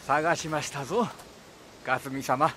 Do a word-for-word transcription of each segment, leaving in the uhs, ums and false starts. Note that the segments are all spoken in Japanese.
探しましたぞ、かすみ様。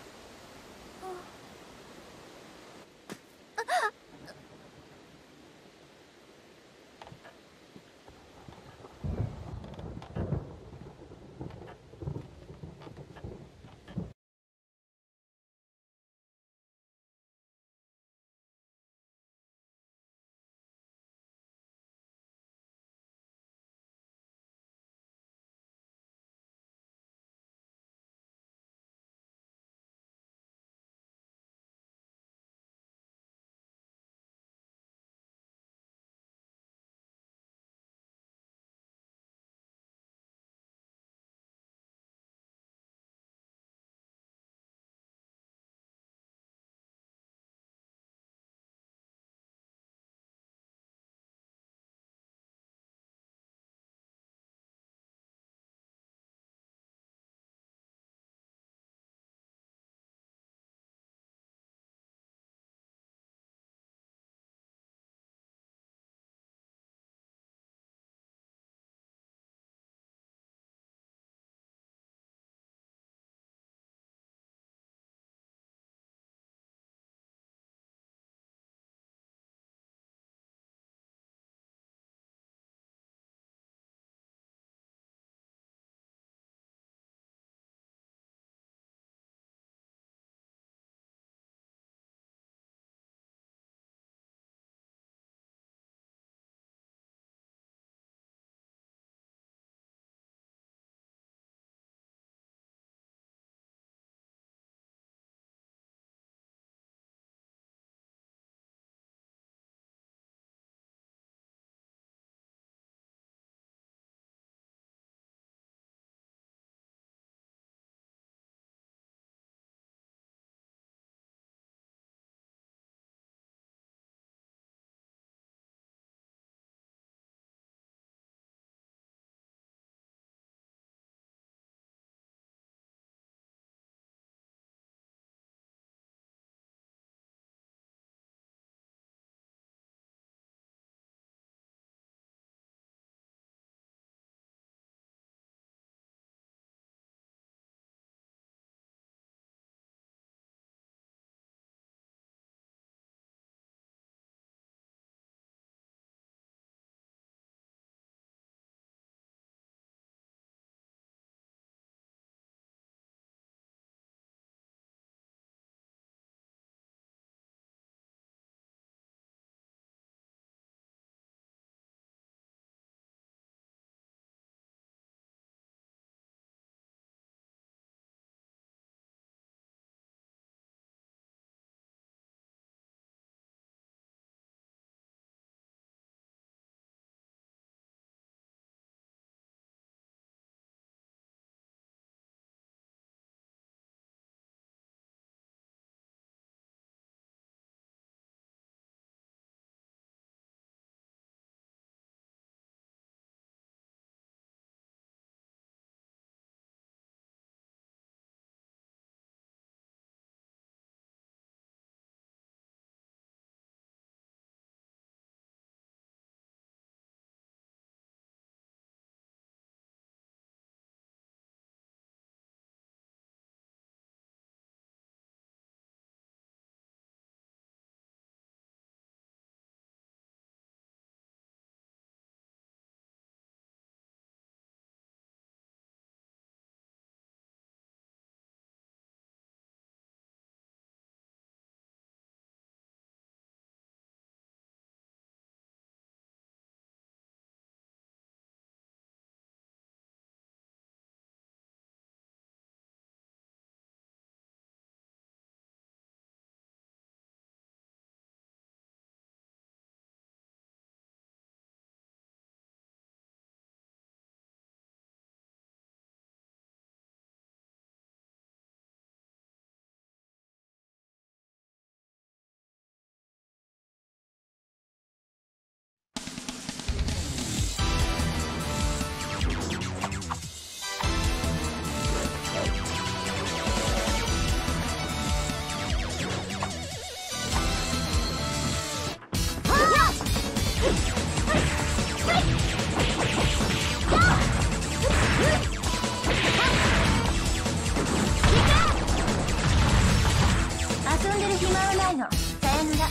要ないの。さよなら。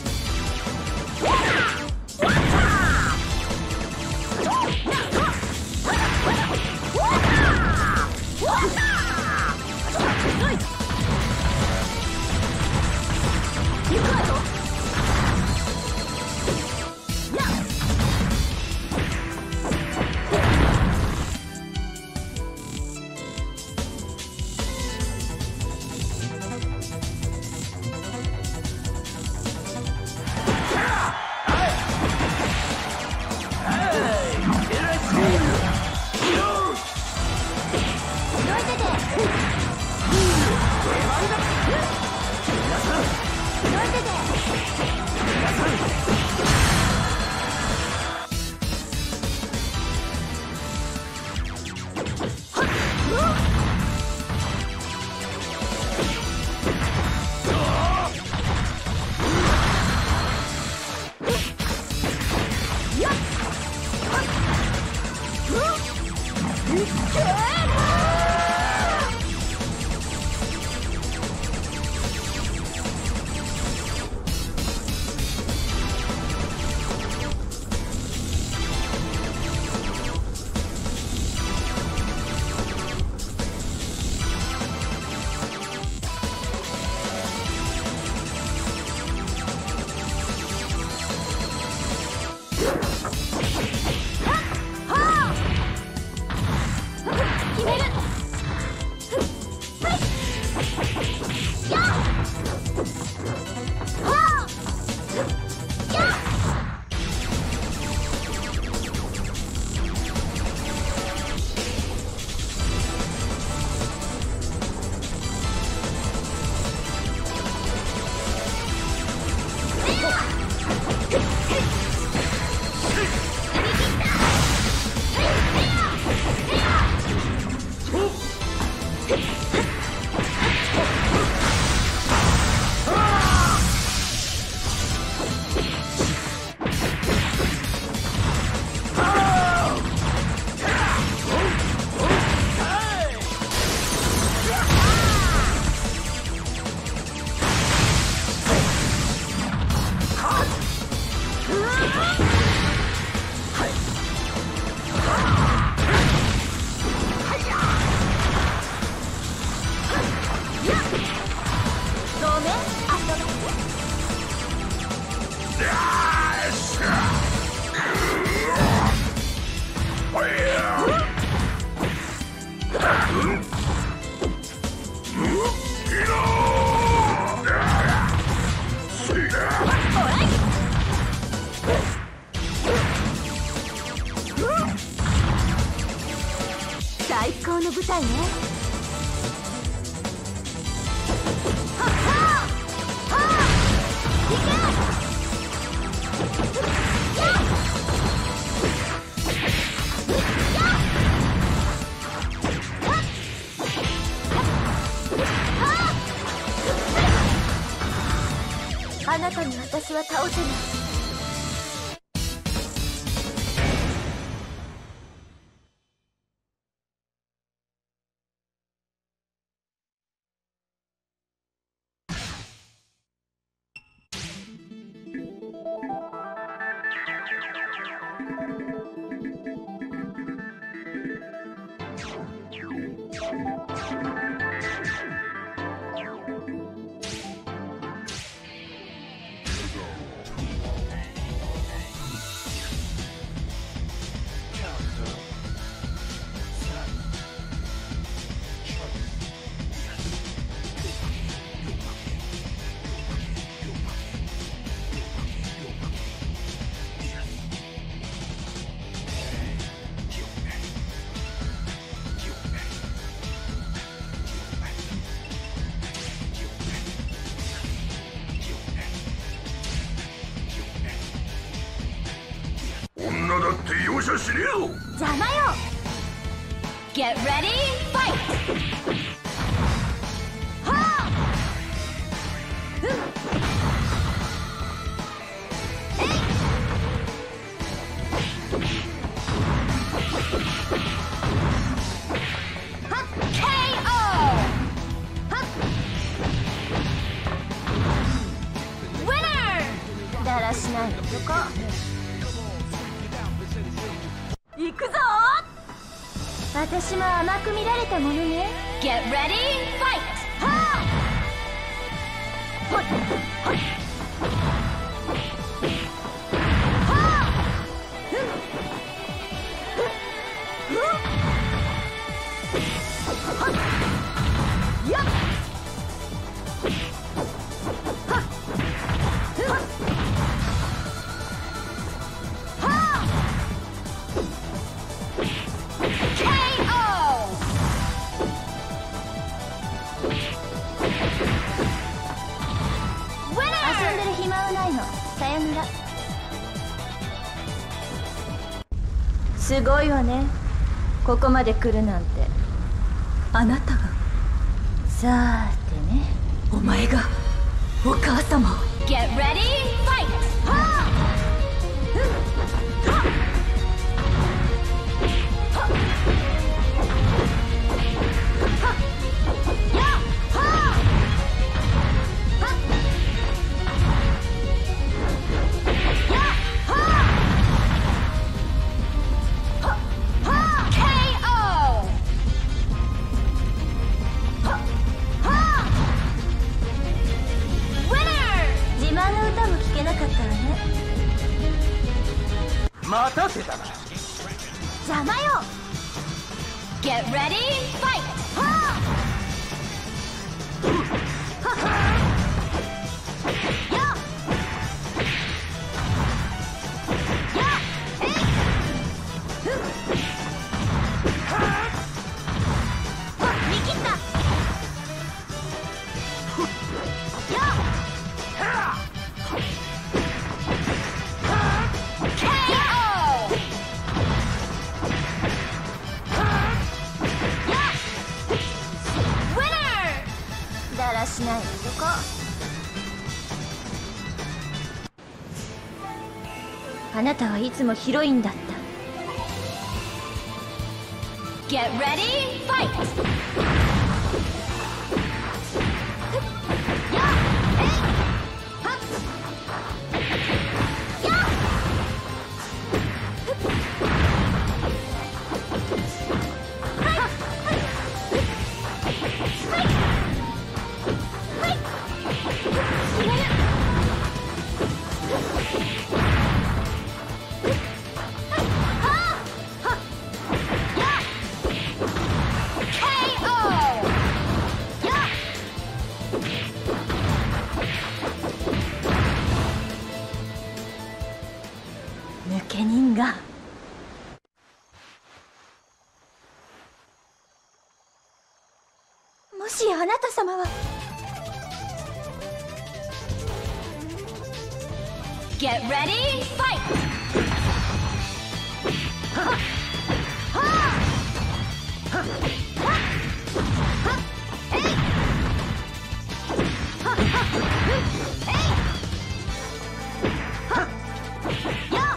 最高の舞台ね。はっはーはーいけやっあなたに私は倒せない。 女だって容赦しねえよ。 邪魔よ。 Get ready, fight! はあ、うん、えい、はっ ケーオー はっ行くぞ。私も甘く見られたものね。 Get ready, fight! はっはっはっすごいわね、ここまで来るなんて。 あなたが。 さーてね、 お前がお母様を。 Get ready, fight! はっ待たせたな。 邪魔よ。 Get ready, fight! はっしないでこ。あなたはいつもヒロインだった。 Get ready, fight! 抜け人が。もしあなた様は。 Get ready, fight! はっはっえいはっはっえいはっやっ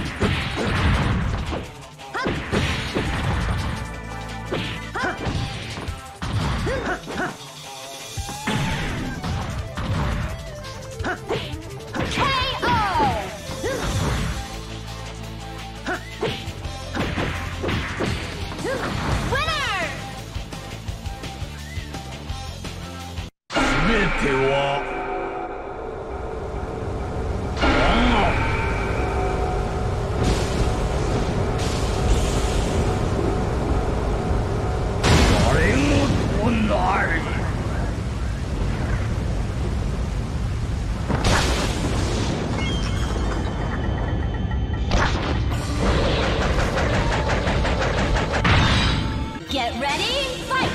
全ては誰もとない。 Get ready, fight!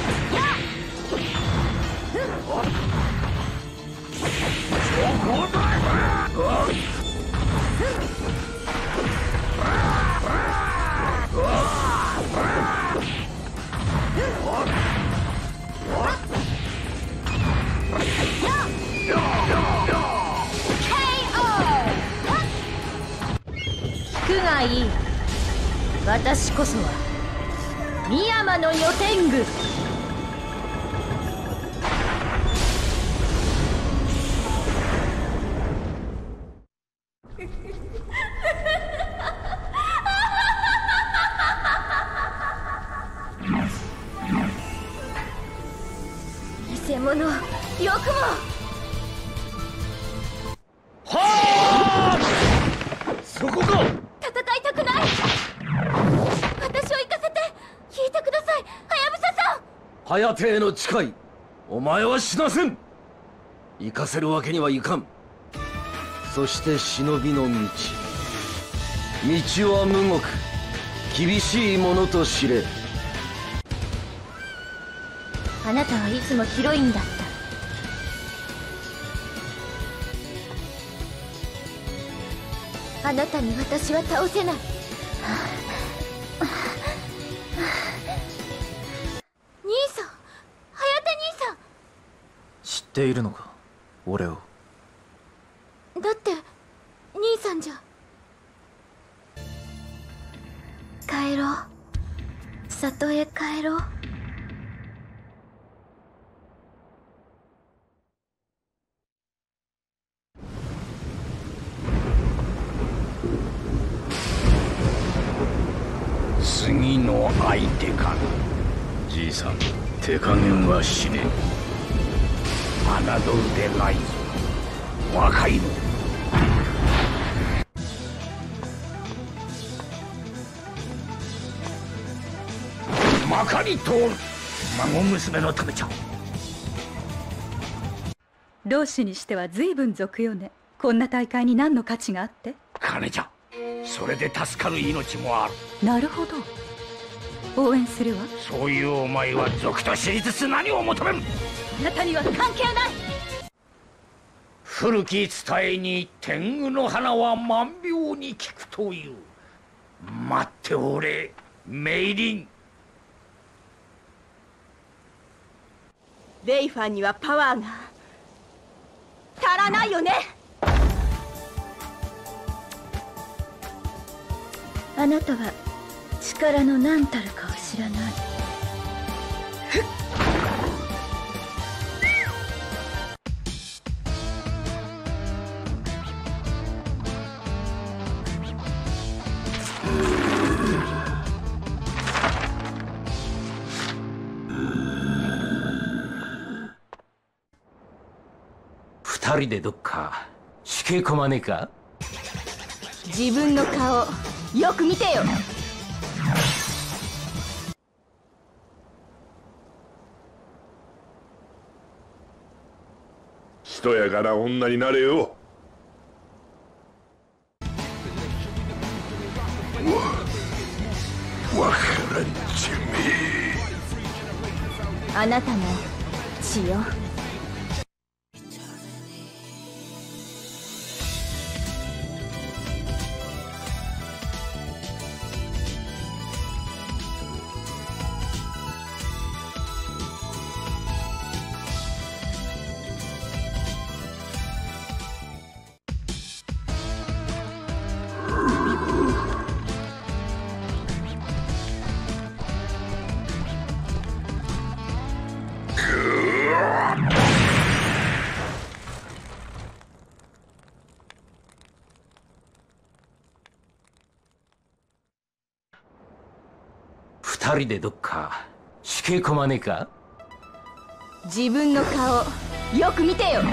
聞くがいい。私こそは深山の予天狗。 者よくも。 はあ、そこか。 戦いたくない。私を行かせて。聞いてください、はやぶささん。 颯への誓い、お前は死なせん。行かせるわけにはいかん。そして忍びの道、道は無獄、厳しいものと知れ。 あなたはいつもヒロインだった。あなたに私は倒せない。兄さん、颯兄さん。 知っているのか、俺を。 だって兄さんじゃ。帰ろう、里へ帰ろう。 次の相手かな。じいさん、手加減はしねえ。侮るでないぞ、若いの。まかり通る。孫娘のためじゃ。 老子にしては随分俗よね。こんな大会に何の価値があって。 金じゃ。それで助かる命もある。 なるほど、応援するわ。 そういうお前は賊と知りつつ何を求める。 あなたには関係ない。 古き伝えに天狗の花は万病に効くという。待っておれ、メイリン。 レイファンにはパワーが足らないよね。 あなたは力の何たるかを知らない。 二人でどっかしけ込まねえか。 自分の顔よく見てよ。 しとやかな女になれよ。わ、わからんじめ。 あなたの血よ。 二人でどっかしけ込まねえか。 自分の顔よく見てよ。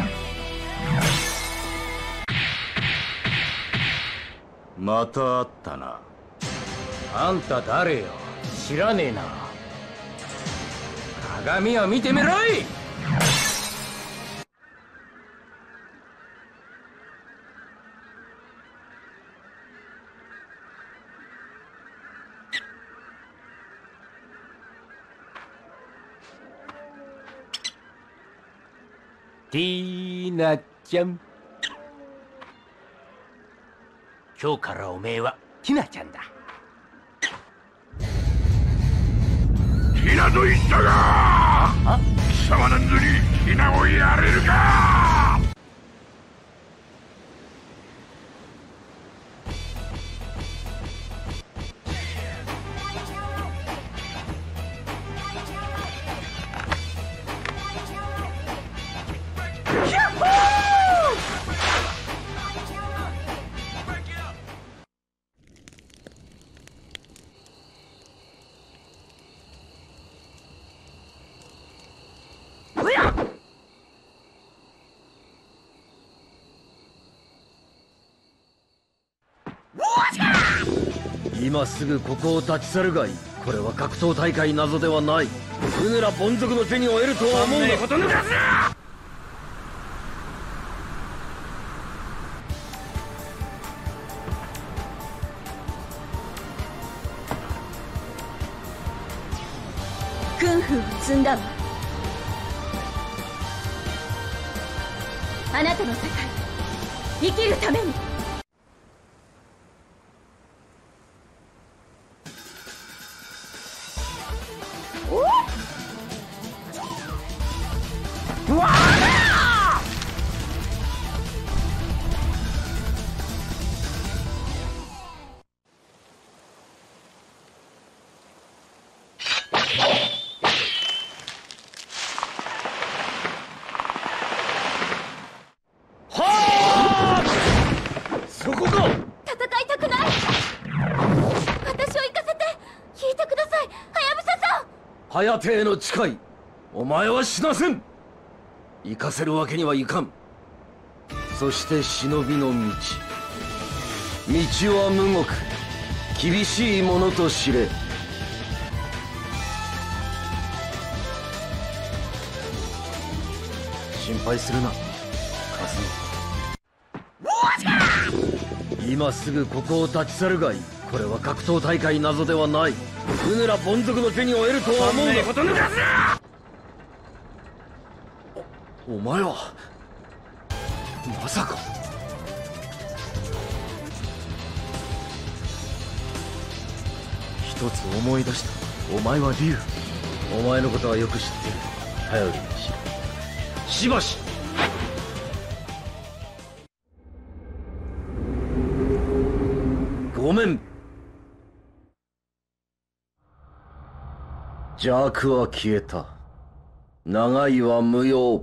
また会ったな。あんた誰よ、知らねえな。鏡は見てみろい。ティーナちゃん、今日からおめえはティナちゃんだ。 ティナと言ったが、貴様なんぞにティナをやれるか。 今すぐここを立ち去るがいい。これは格闘大会などではない。うぬら凡族の手に負えるとは思うな。こと抜かすな。 クンフーを積んだわ。あなたの世界生きるために。 うわそこか。 戦いたくない。私を行かせて。引いてください、はやぶささん。 ハヤテへの誓い、お前は死なせん。行かせるわけにはいかん。そして忍びの道、道は無獄、厳しいものと知れ。心配するな、カズミ。今すぐここを立ち去るがいい。これは格闘大会などではない。うぬら凡族の手に負えるとは思うな。こと抜かすな。お前はまさか。一つ思い出した。お前は竜。お前のことはよく知っている。頼りにしろ、しばし。ごめん。邪悪は消えた。長いは無用。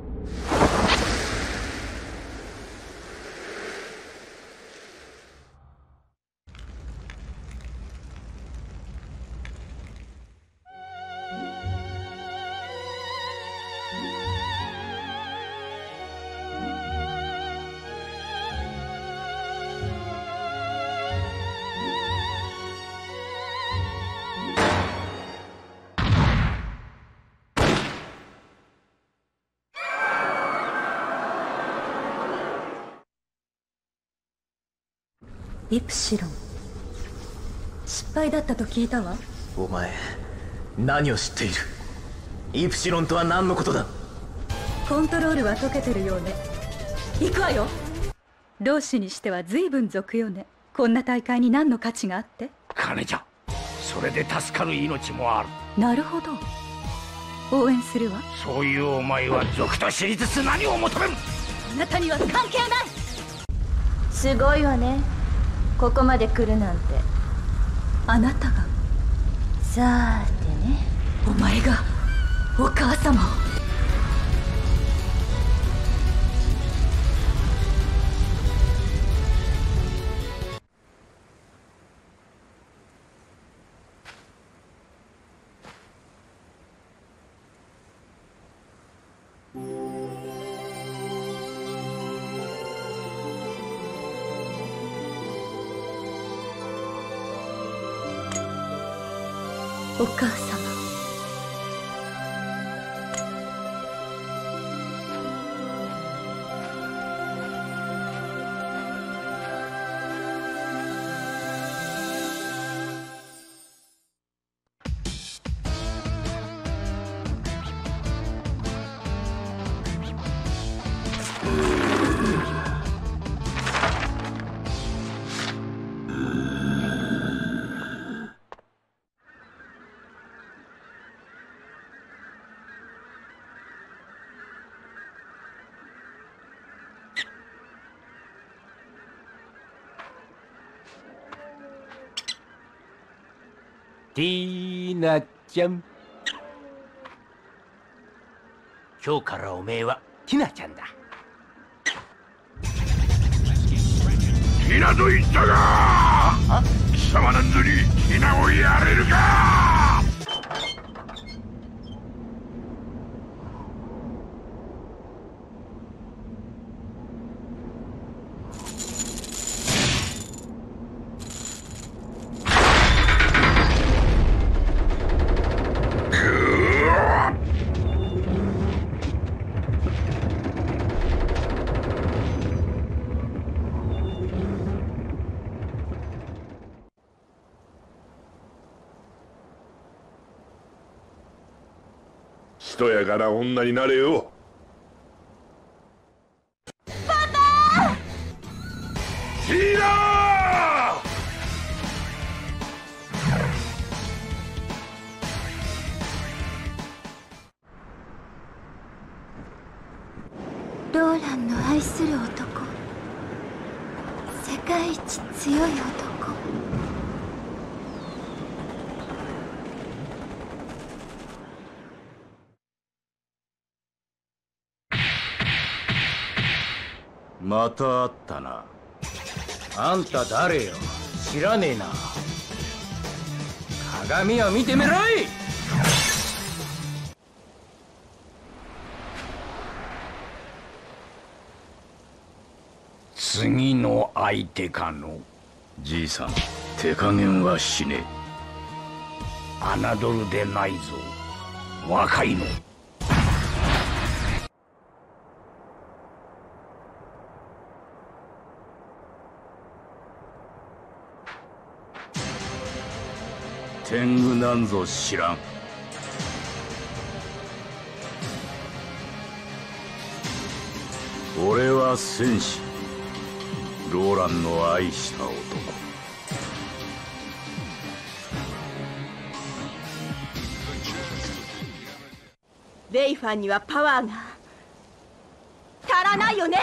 イプシロン、失敗だったと聞いたわ。 お前何を知っている。イプシロンとは何のことだ。 コントロールは解けてるようね。行くわよ。老子にしては随分俗よね。こんな大会に何の価値があって。 金じゃ。それで助かる命もある。 なるほど、応援するわ。 そういうお前は賊と知りつつ何を求める。 あなたには関係ない。 すごいわね、ここまで来るなんて。 あなたが。 さーてね。 お前がお母様を。お母様。 ティーナちゃん、今日からおめえはティナちゃんだ。 ティナと言ったが、貴様なんぞにティナをやれるか。 しとやかな女になれよ。 パパティーナローランの愛する男、世界一強い男。 また会ったな。あんた誰よ？知らねえな。鏡を見てみろい。次の相手かの。じいさん、手加減はしねえ。侮るでないぞ、若いの。天狗なんぞ知らん。俺は戦士、ローランの愛した男。 レイファンにはパワーが足らないよね。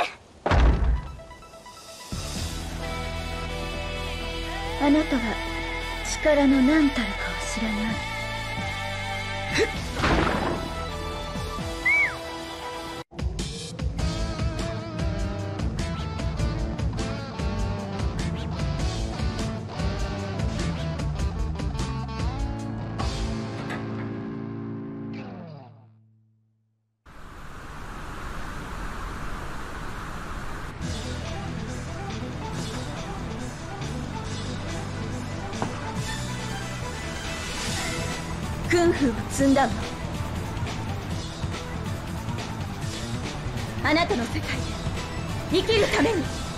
あなたは力の何たるかを知らない。 クンフーを積んだわ。あなたの世界で生きるために。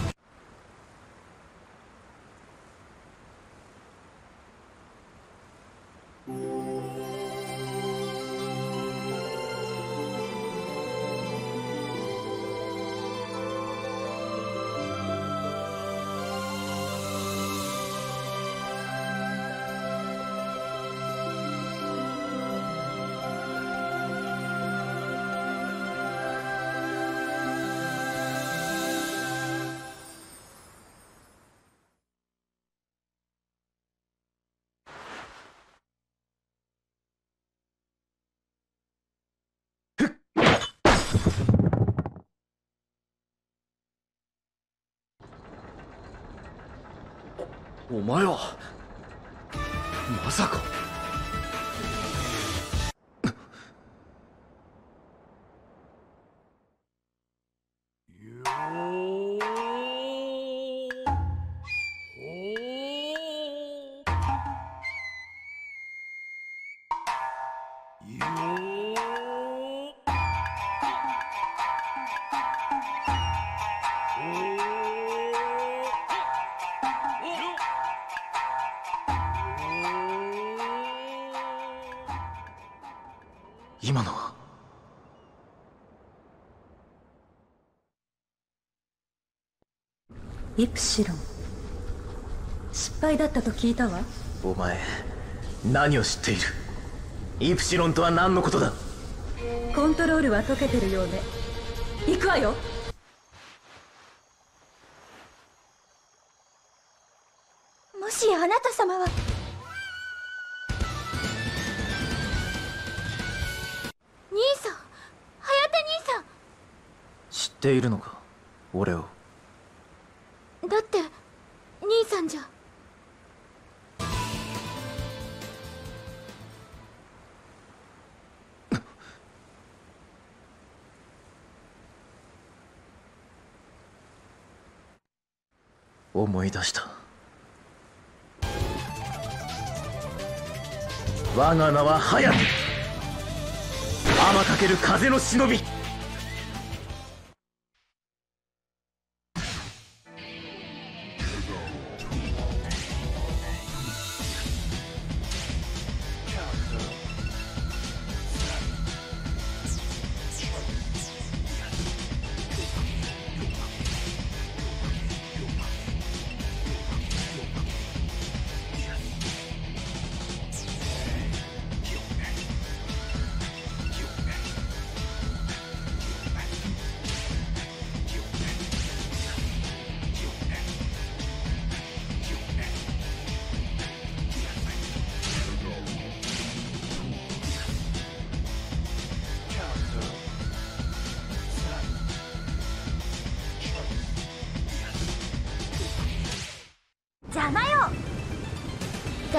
お前はまさか。今のはイプシロン、失敗だったと聞いたわ。 お前何を知っている？イプシロンとは何のことだ？ コントロールは解けてるようね。行くわよ。 もしあなた様は兄さん、颯兄さん。 知っているのか、俺を。 だって兄さんじゃ。 思い出した。我が名は颯。天かける風の忍び。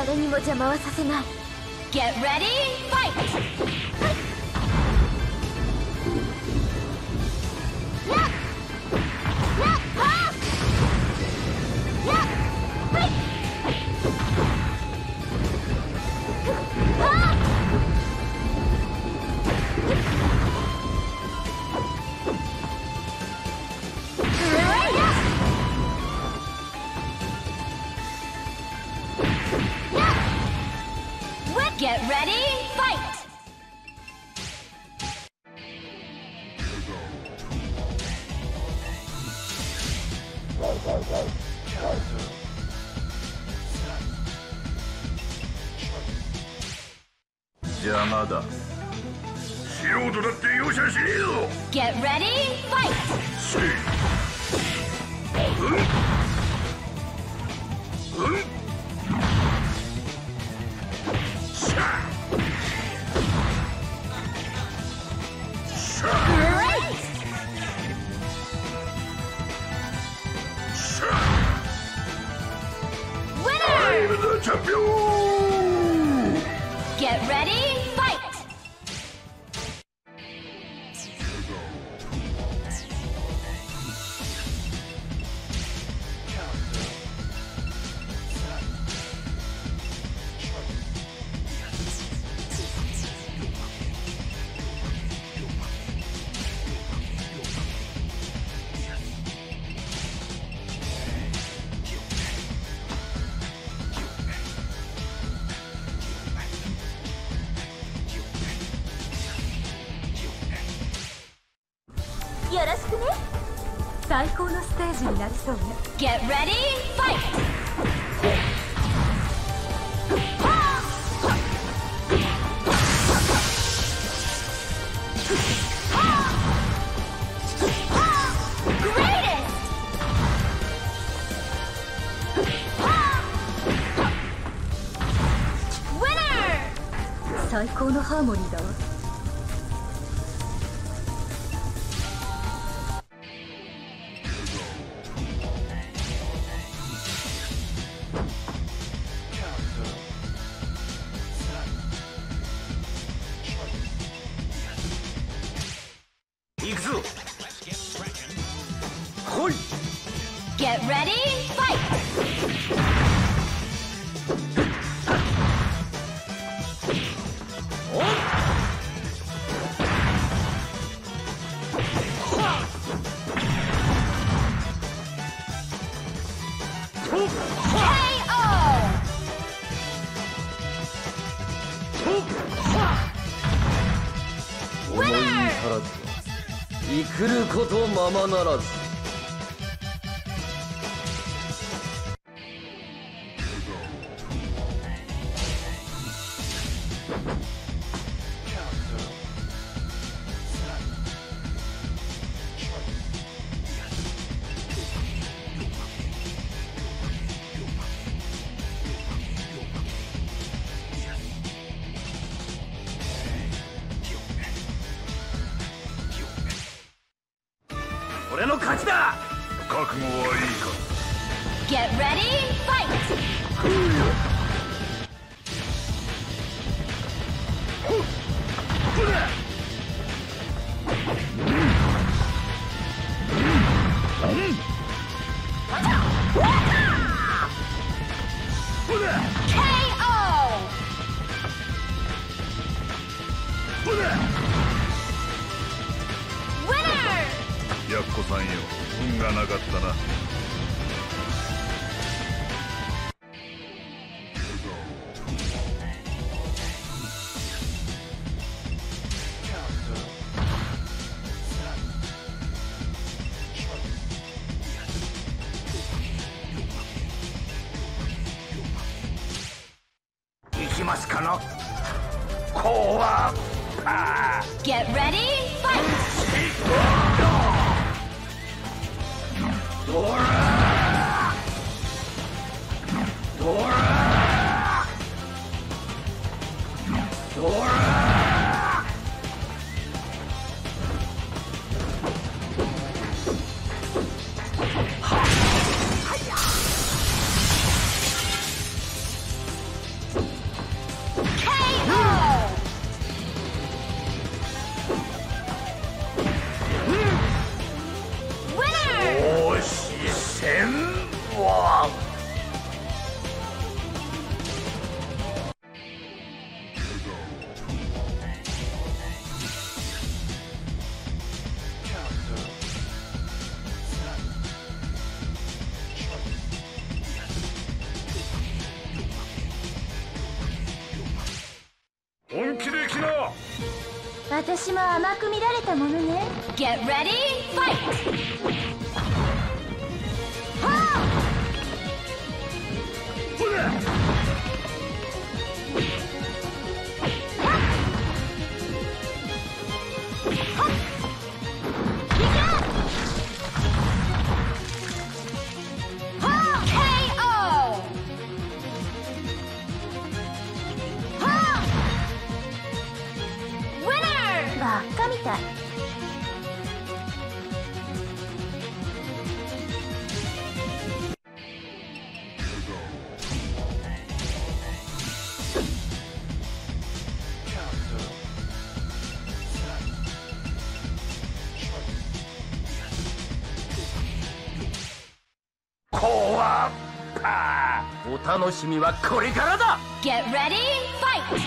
誰にも邪魔はさせない。 Get ready, fight! Get ready, fight! 邪魔だ。素人だって容赦しねえぞ。 Get ready, fight! せい。うんうんチャンピオン Get ready, fight! よろしくね。 最高のステージになりそうね。 Get ready, fight! Greatest! 最高のハーモニーだわ。 行くぞ。 来い。 Get ready, fight! Winner! 生くることままならず。俺の勝ちだ。 覚悟はいいか。 Get ready, fight! K O! やっこさんよ、運がなかったな。 行きますかな。こうは。 Get ready, fight! ドラドラドラ気で来な。 私も甘く見られたものね。 Get ready, fight! はあバカみたい。 怖っぱ。お楽しみはこれからだ。 Get ready, fight!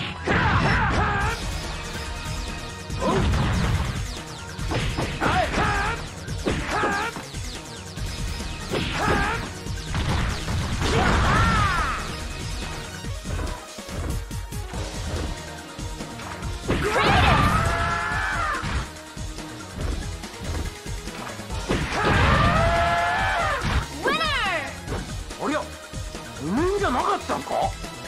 Winner! ありゃ、おめえじゃなかったんか。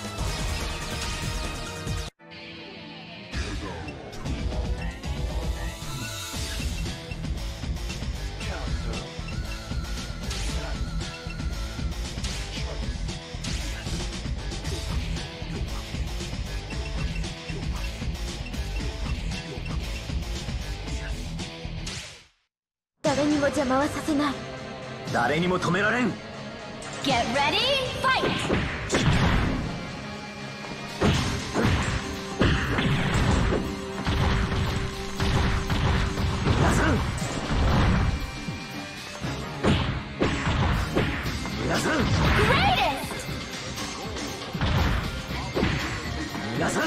誰にも邪魔はさせない。 誰にも止められん。 Get ready, fight! 皆さん皆さん Greatest! 皆さん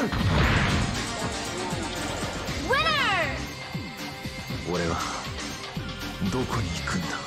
Winner! 俺はどこに行くんだ。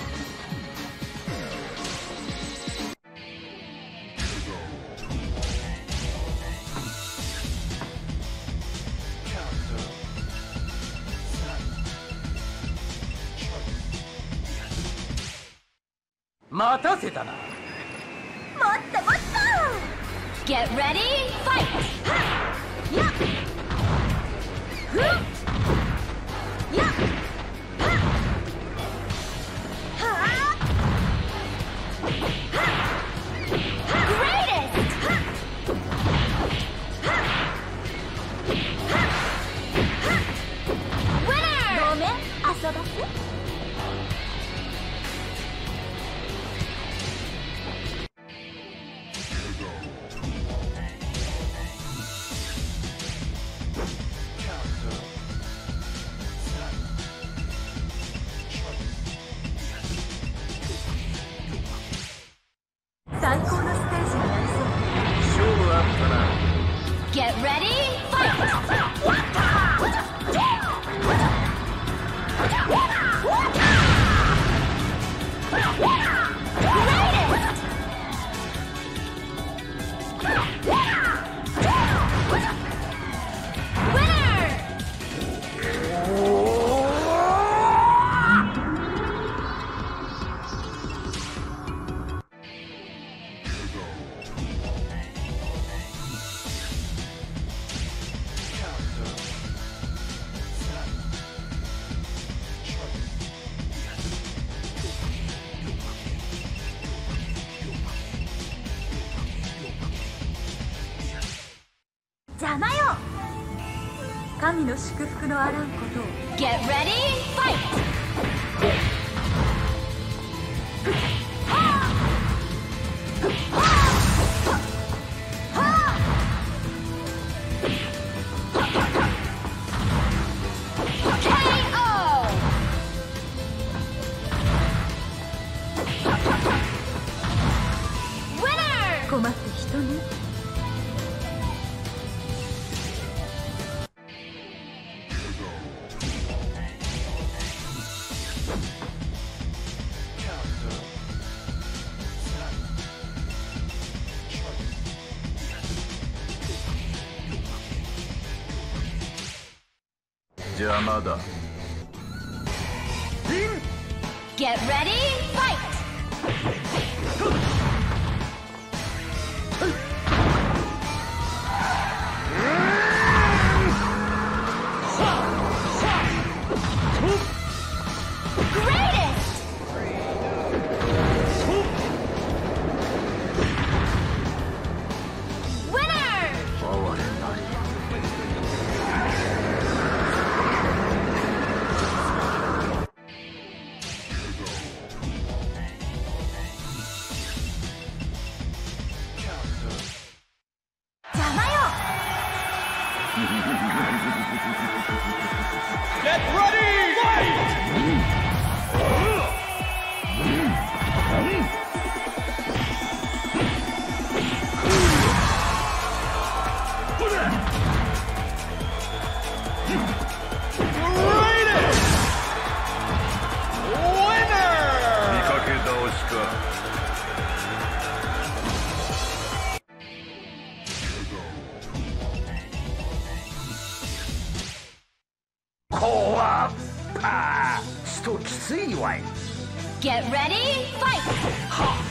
待たせたな。 もっともっと Get ready, fight! やっふっやっはっはあ Greatest! はっはっ Winner! ごめん、遊ばせ。最高のステージになりそう。 勝負あったな。 Get ready, fight! Winner! 邪魔よ。 神の祝福のあらんことを。 Get ready, fight! Winner! 困った人ね。 邪魔だ。 Get ready, fight! Greatest! Winner! 哀れなり。 邪魔よ。 Get ready! Fight! Greatest! Winner! 見かけ倒しか。 こわっぱちときついわい。 Get ready, fight!